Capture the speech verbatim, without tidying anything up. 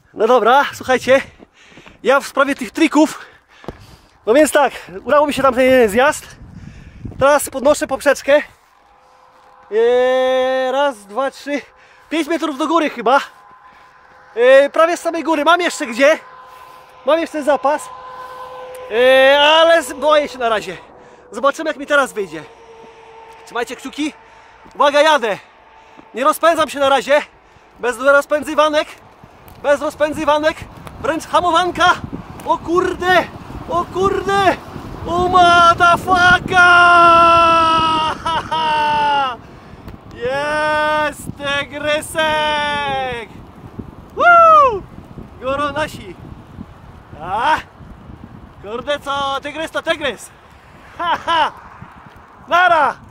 No dobra, słuchajcie, ja w sprawie tych trików, no więc tak, udało mi się tam ten jeden zjazd. Teraz podnoszę poprzeczkę. Eee, raz, dwa, trzy, pięć metrów do góry chyba. Eee, prawie z samej góry, mam jeszcze gdzie. Mam jeszcze zapas. Eee, ale boję się na razie. Zobaczymy, jak mi teraz wyjdzie. Trzymajcie kciuki. Uwaga, jadę. Nie rozpędzam się na razie. Bez rozpędzywanek. Bez rozpędzywanek. Wręcz hamowanka. O kurde. O kurde. O motherfucker. Jest tygrysek. Woo. Górą nasi. A? Kurde, co tygrys to tygrys. Ha, ha. Nara.